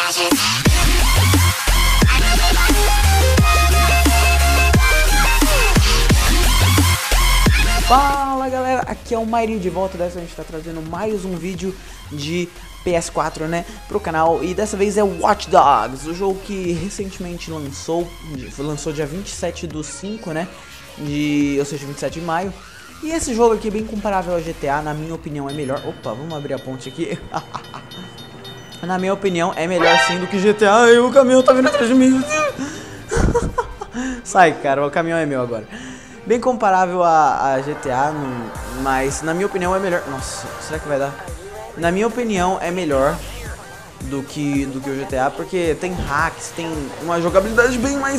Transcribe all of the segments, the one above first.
Fala galera, aqui é o Mairinho de volta. Dessa a gente tá trazendo mais um vídeo de PS4, né, pro canal. E dessa vez é Watch Dogs, o jogo que recentemente lançou dia 27/5, né, ou seja, 27 de maio. E esse jogo aqui é bem comparável ao GTA, na minha opinião é melhor. Opa, vamos abrir a ponte aqui. Na minha opinião é melhor sim do que GTA. Ai, o caminhão tá vindo atrás de mim. Sai, cara, o caminhão é meu agora. Bem comparável a GTA, mas na minha opinião é melhor. Nossa, será que vai dar? Na minha opinião é melhor do que o GTA, porque tem hacks, tem uma jogabilidade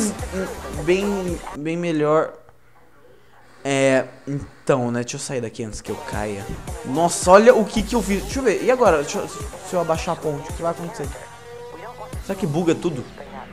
bem melhor. Então, né, deixa eu sair daqui antes que eu caia. Nossa, olha o que eu fiz. Deixa eu ver, e agora? Se eu abaixar a ponte, o que vai acontecer? Será que buga tudo?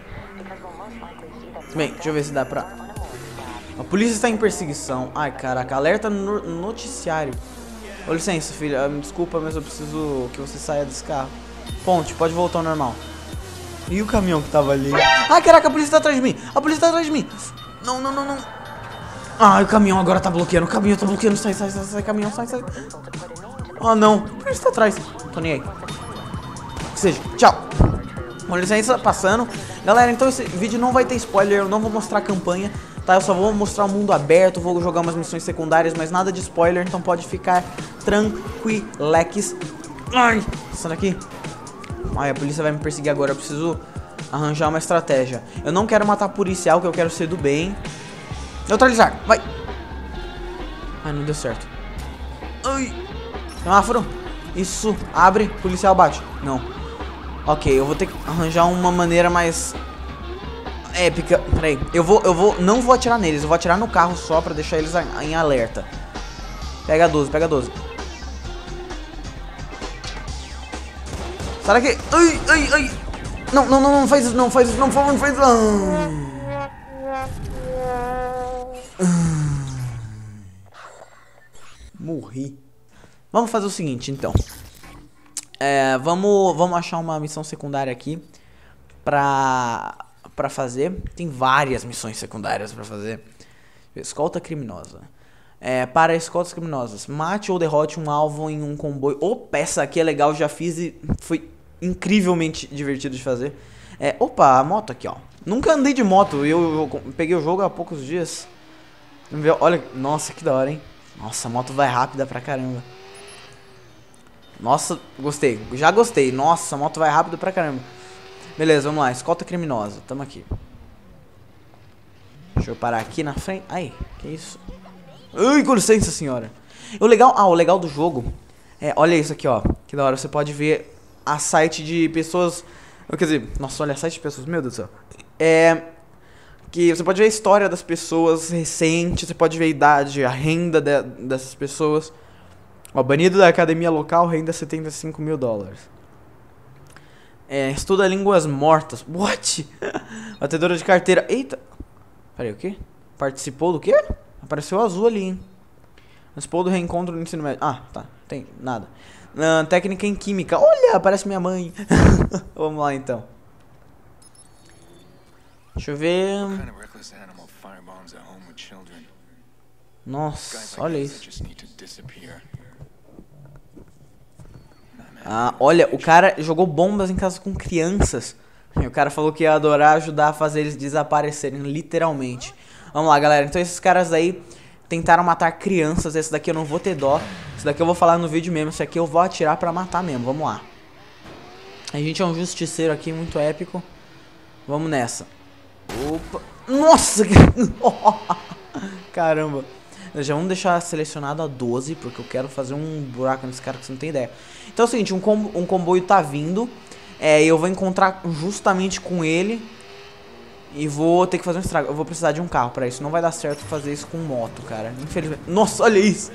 Bem, deixa eu ver se dá pra... A polícia está em perseguição. Ai, caraca, alerta no noticiário. Ô, licença, filha, me desculpa, mas eu preciso que você saia desse carro. Ponte, pode voltar ao normal. E o caminhão que tava ali? Ai, caraca, a polícia tá atrás de mim. A polícia tá atrás de mim. Não. Ai, o caminhão agora tá bloqueando. O caminhão tá bloqueando. Sai, caminhão, sai. Oh, não. A polícia tá atrás. Tô nem aí. Que seja, tchau. Com licença, passando. Galera, então esse vídeo não vai ter spoiler. Eu não vou mostrar a campanha, tá? Eu só vou mostrar o mundo aberto. Vou jogar umas missões secundárias, mas nada de spoiler. Então pode ficar tranquilex. Ai, passando aqui. Ai, a polícia vai me perseguir agora. Eu preciso arranjar uma estratégia. Eu não quero matar policial, que eu quero ser do bem. Neutralizar, vai. Ai, não deu certo. Ai, semáforo. Isso, abre, policial bate. Não. Ok, eu vou ter que arranjar uma maneira mais épica. Peraí, não vou atirar neles, eu vou atirar no carro só pra deixar eles em alerta. Pega 12. Sai daqui. Ai. Não faz isso, não faz isso. Morri. Vamos fazer o seguinte, então. Vamos achar uma missão secundária aqui pra fazer. Tem várias missões secundárias pra fazer. Escolta criminosa. Para escoltas criminosas, mate ou derrote um alvo em um comboio. Opa, essa aqui é legal, já fiz e foi incrivelmente divertido de fazer. Opa, a moto aqui, ó. Nunca andei de moto, eu peguei o jogo há poucos dias. Olha, nossa, que da hora, hein. Nossa, a moto vai rápida pra caramba. Nossa, gostei, já gostei. Nossa, a moto vai rápido pra caramba. Beleza, vamos lá, escolta criminosa, tamo aqui. Deixa eu parar aqui na frente. Ai, que isso? Ai, com licença, senhora. O legal do jogo olha isso aqui, ó. Que da hora, você pode ver a site de pessoas. Quer dizer, nossa, olha a site de pessoas, meu Deus do céu. Que você pode ver a história das pessoas recentes, você pode ver a idade, a renda dessas pessoas. Ó, banido da academia local, renda $75 mil. Estuda línguas mortas. What? Batedora de carteira. Eita. Peraí, o quê? Participou do quê? Apareceu azul ali, hein? Participou do reencontro no ensino médio. Ah, tá. Tem nada. Técnica em química. Olha, aparece minha mãe. Vamos lá, então. Deixa eu ver. Nossa, olha isso. Olha, o cara jogou bombas em casa com crianças. E o cara falou que ia adorar ajudar a fazer eles desaparecerem, literalmente. Vamos lá, galera. Então esses caras aí tentaram matar crianças. Esse daqui eu não vou ter dó. Esse daqui eu vou falar no vídeo mesmo. Esse aqui eu vou atirar pra matar mesmo. Vamos lá. A gente é um justiceiro aqui, muito épico. Vamos nessa. Opa. Nossa! Caramba. Já vamos deixar selecionado a 12, porque eu quero fazer um buraco nesse cara que você não tem ideia. Então é o seguinte, um comboio tá vindo. Eu vou encontrar justamente com ele. E vou ter que fazer um estrago. Eu vou precisar de um carro pra isso. Não vai dar certo fazer isso com moto, cara. Infelizmente. Nossa, olha isso.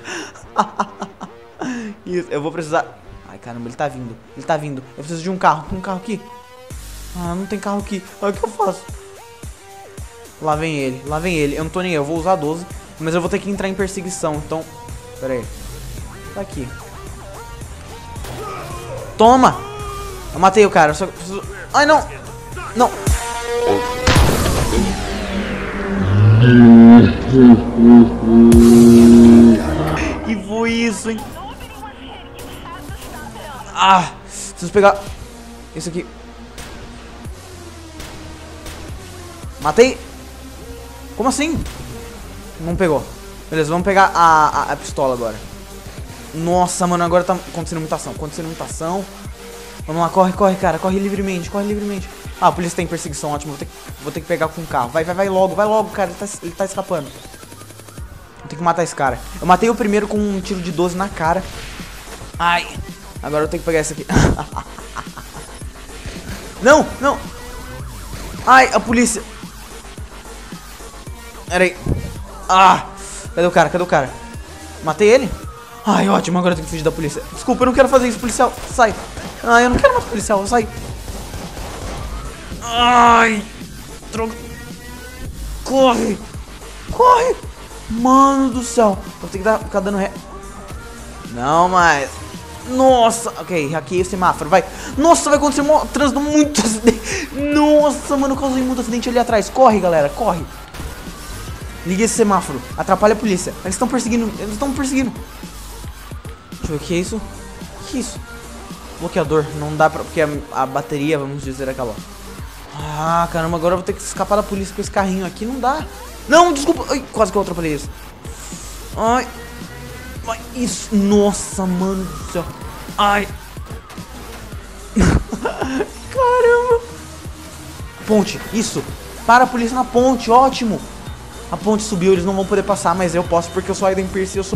Isso, eu vou precisar. Ai, caramba, ele tá vindo. Ele tá vindo. Eu preciso de um carro. Tem um carro aqui? Ah, não tem carro aqui. Olha o que eu faço. Lá vem ele. Lá vem ele. Eu não tô nem aí. Eu vou usar 12. Mas eu vou ter que entrar em perseguição. Então. Pera aí. Tá aqui. Toma! Eu matei o cara. Eu só preciso Ai, não. Não. Que foi isso, hein? Ah, preciso pegar isso aqui. Matei. Como assim? Não pegou. Beleza, vamos pegar a pistola agora. Nossa, mano, agora tá acontecendo mutação. Vamos lá, corre, corre, cara. Corre livremente, corre livremente. Ah, a polícia tá em perseguição, ótimo. Vou ter que pegar com o carro. Vai logo, cara. Ele tá escapando. Vou ter que matar esse cara. Eu matei o primeiro com um tiro de 12 na cara. Ai. Agora eu tenho que pegar esse aqui. Não, não. Ai, a polícia. Pera aí. Ah. Cadê o cara? Matei ele? Ai, ótimo. Agora eu tenho que fugir da polícia. Desculpa, eu não quero fazer isso, policial. Sai. Ai, eu não quero matar o policial. Sai. Ai. Droga. Corre. Corre. Mano do céu. Vou ter que ficar dando ré. Não, mas... Nossa. Ok, hackeei o semáforo. Vai. Nossa, vai acontecer um trânsito muito acidente. Nossa, mano, eu causei muito acidente ali atrás. Corre, galera. Corre. Liga esse semáforo. Atrapalha a polícia. Eles estão perseguindo. Deixa eu ver o que é isso. O que é isso? Bloqueador. Não dá pra... Porque a bateria, vamos dizer, acabou. Ah, caramba. Agora eu vou ter que escapar da polícia com esse carrinho aqui. Não dá. Não, desculpa. Ai, quase que eu atrapalhei isso. Ai. Ai, isso. Nossa, mano do céu. Ai. Caramba. Ponte. Isso. Para a polícia na ponte. Ótimo. A ponte subiu. Eles não vão poder passar. Mas eu posso porque eu sou Aiden Pearce e eu sou...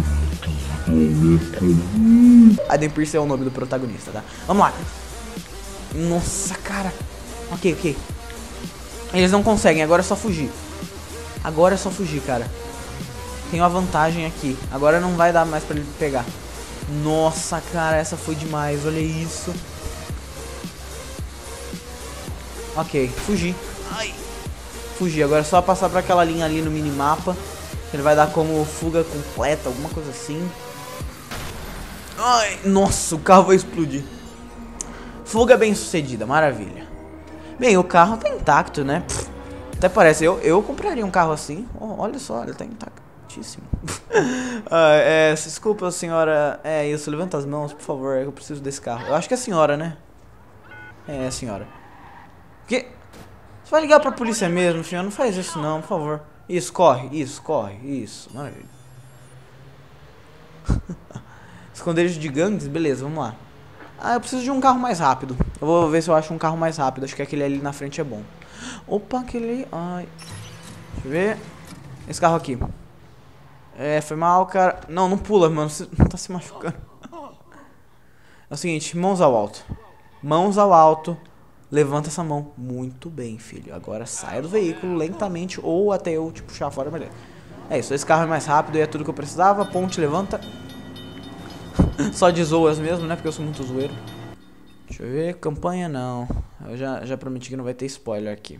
Aiden Pearce é o nome do protagonista, tá? Vamos lá. Nossa, cara. Ok. Eles não conseguem. Agora é só fugir. Cara. Tenho a vantagem aqui. Agora não vai dar mais pra ele pegar. Nossa, cara. Essa foi demais. Olha isso. Ok. Fugi. Ai. Fugi. Agora é só passar pra aquela linha ali no minimapa. Ele vai dar como fuga completa. Alguma coisa assim. Ai. Nossa, o carro vai explodir. Fuga bem sucedida. Maravilha. Bem, o carro tá intacto, né? Até parece. Eu compraria um carro assim. Oh, olha só. Ele tá intactíssimo. Desculpa, senhora. É isso. Levanta as mãos, por favor. Eu preciso desse carro. Eu acho que é a senhora, né? É a senhora. O quê? Você vai ligar pra polícia mesmo, senhor? Não faz isso não, por favor. Isso, corre. Isso. Maravilha. Esconderijo de gangues? Beleza, vamos lá. Ah, eu preciso de um carro mais rápido. Eu vou ver se eu acho um carro mais rápido. Acho que aquele ali na frente é bom. Opa, aquele ali. Ai. Deixa eu ver. Esse carro aqui. É, foi mal, cara. Não, não pula, mano. Você não tá se machucando. É o seguinte, mãos ao alto. Mãos ao alto. Levanta essa mão. Muito bem, filho. Agora saia do veículo lentamente ou até eu te puxar fora, beleza. É isso, esse carro é mais rápido e é tudo que eu precisava. Ponte, levanta. Só de zoas mesmo, né? Porque eu sou muito zoeiro. Deixa eu ver, campanha não. Eu já prometi que não vai ter spoiler aqui.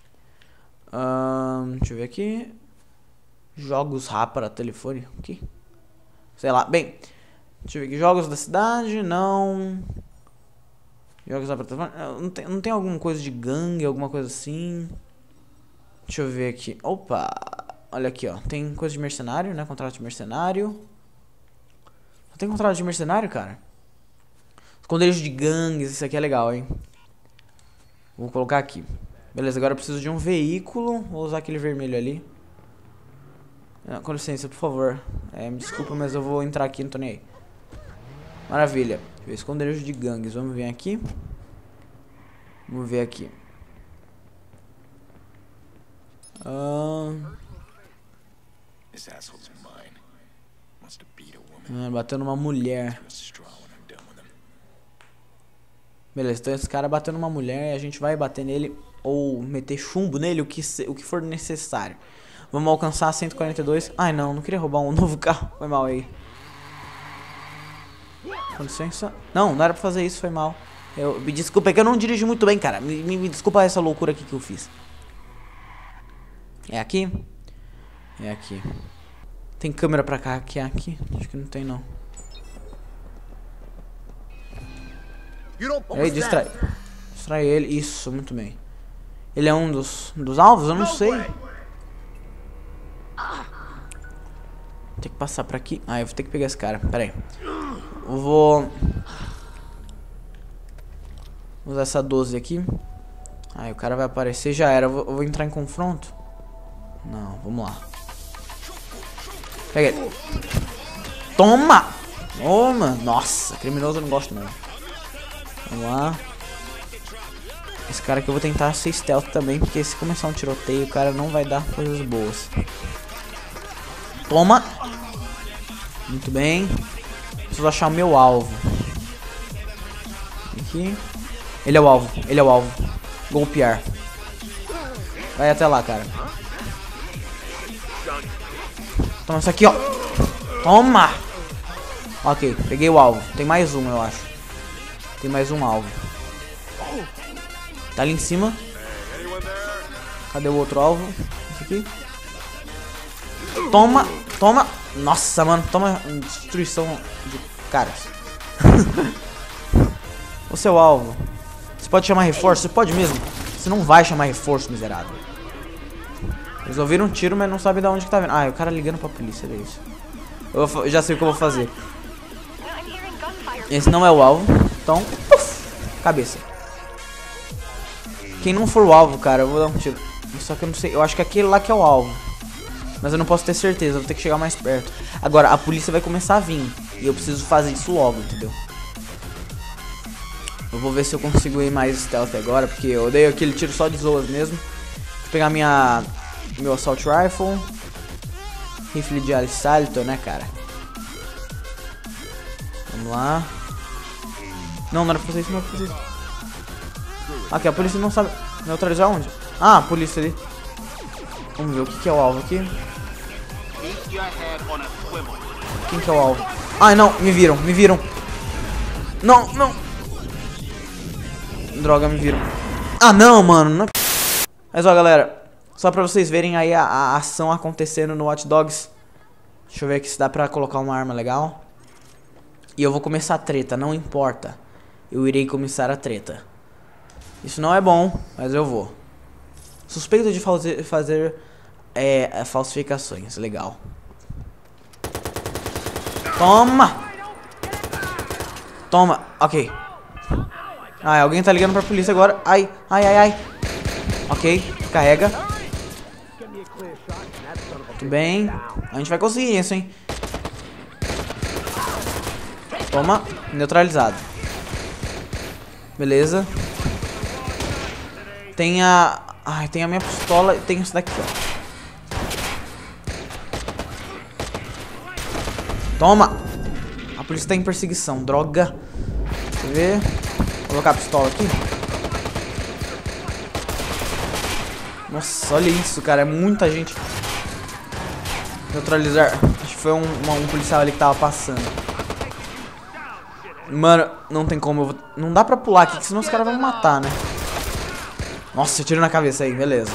Deixa eu ver aqui. Jogos RA para telefone. O que? Sei lá. Bem, deixa eu ver aqui. Jogos da cidade, não. Jogos RA para telefone. Não tem alguma coisa de gangue, alguma coisa assim. Deixa eu ver aqui. Opa. Olha aqui, ó. Tem coisa de mercenário, né? Contrato de mercenário. Tem contrato de mercenário, cara? Esconderijo de gangues, isso aqui é legal, hein? Vou colocar aqui. Beleza, agora eu preciso de um veículo. Vou usar aquele vermelho ali. Com licença, por favor. Me desculpa, mas eu vou entrar aqui, não tô nem aí. Maravilha. Deixa eu ver, esconderijo de gangues. Vamos ver aqui. Vamos ver aqui. Bateu numa mulher. Beleza, então esse cara bateu numa mulher e a gente vai bater nele ou meter chumbo nele, o que for necessário. Vamos alcançar 142. Ai, não queria roubar um novo carro. Foi mal aí. Com licença. Não era pra fazer isso, foi mal. Me desculpa, é que eu não dirijo muito bem, cara. Me desculpa essa loucura aqui que eu fiz. É aqui? É aqui. Tem câmera pra cá, que é aqui? Acho que não tem, não. Ei, distrai. Distrai ele. Isso, muito bem. Ele é um dos alvos? Eu não sei. Tem que passar pra aqui. Ah, eu vou ter que pegar esse cara. Pera aí. Eu vou usar essa 12 aqui. Aí o cara vai aparecer. Já era. Eu vou entrar em confronto. Não, vamos lá. Pega ele. Toma! Toma! Nossa, criminoso eu não gosto não. Vamos lá. Esse cara aqui eu vou tentar ser stealth também, porque se começar um tiroteio, o cara não vai dar coisas boas. Toma! Muito bem. Preciso achar o meu alvo. Aqui. Ele é o alvo, ele é o alvo. Golpear. Vai até lá, cara. Toma isso aqui, ó. Toma! Ok, peguei o alvo. Tem mais um, eu acho. Tem mais um alvo. Tá ali em cima. Cadê o outro alvo? Esse aqui. Toma, toma. Nossa, mano, toma destruição de caras. O seu alvo. Você pode chamar reforço? Você pode mesmo? Você não vai chamar reforço, miserável. Eles ouviram um tiro, mas não sabem de onde que tá vindo. Ah, é o cara ligando pra polícia, é isso. Eu já sei o que eu vou fazer. Esse não é o alvo. Então, puf, cabeça. Quem não for o alvo, cara, eu vou dar um tiro. Só que eu não sei, eu acho que é aquele lá que é o alvo. Mas eu não posso ter certeza, eu vou ter que chegar mais perto. Agora, a polícia vai começar a vir. E eu preciso fazer isso logo, entendeu? Eu vou ver se eu consigo ir mais stealth agora, porque eu dei aquele tiro só de zoas mesmo. Vou pegar meu assault rifle. Rifle de assalto, né, cara? Vamos lá. Não era pra fazer isso, não era pra fazer isso. Aqui, a polícia não sabe neutralizar onde? Ah, a polícia ali. Vamos ver o que é o alvo aqui. Quem que é o alvo? Ai, não, me viram, me viram. Não, não. Droga, me viram. Ah, não, mano. Não... Mas, ó, galera. Só pra vocês verem aí a ação acontecendo no Watch Dogs. Deixa eu ver aqui se dá pra colocar uma arma legal. E eu vou começar a treta, não importa. Eu irei começar a treta. Isso não é bom, mas eu vou. Suspeito de fazer falsificações. Legal. Toma! Toma, ok. Ah, alguém tá ligando pra polícia agora. Ai, ai, ai, ai. Ok, carrega. Muito bem. A gente vai conseguir isso, hein? Toma, neutralizado. Beleza. Tem a... Ai, tem a minha pistola e tem isso daqui, ó. Toma! A polícia tá em perseguição, droga. Deixa eu ver. Vou colocar a pistola aqui. Nossa, olha isso, cara. É muita gente. Neutralizar. Acho que foi um policial ali que tava passando. Mano, não tem como. Não dá pra pular aqui, senão os caras vão me matar, né? Nossa, tiro na cabeça aí, beleza.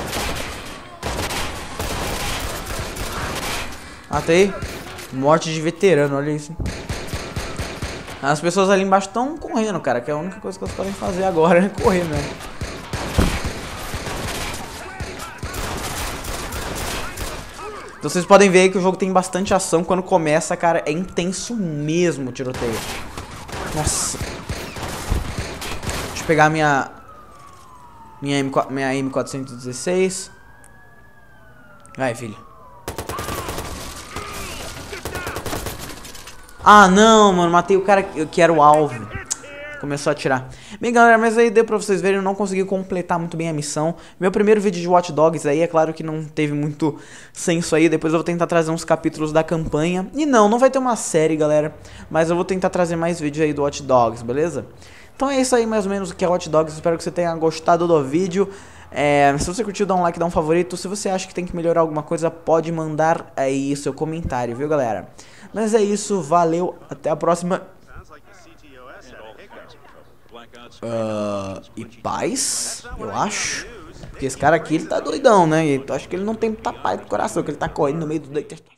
Matei. Morte de veterano, olha isso. As pessoas ali embaixo estão correndo, cara. Que é a única coisa que elas podem fazer agora é correr mesmo. Então vocês podem ver aí que o jogo tem bastante ação. Quando começa, cara, é intenso mesmo o tiroteio. Nossa. Deixa eu pegar minha M416. Vai, filho. Ah, não, mano. Matei o cara que era o alvo. Começou a atirar. Bem, galera, mas aí deu pra vocês verem, eu não consegui completar muito bem a missão. Meu primeiro vídeo de Watch Dogs aí, é claro que não teve muito senso aí. Depois eu vou tentar trazer uns capítulos da campanha. E não vai ter uma série, galera. Mas eu vou tentar trazer mais vídeos aí do Watch Dogs, beleza? Então é isso aí, mais ou menos, o que é Watch Dogs. Espero que você tenha gostado do vídeo. Se você curtiu, dá um like, dá um favorito. Se você acha que tem que melhorar alguma coisa, pode mandar aí seu comentário, viu, galera? Mas é isso, valeu, até a próxima. E paz, eu acho. Porque esse cara aqui, ele tá doidão, né? E eu acho que ele não tem muita paz do coração, que ele tá correndo no meio do...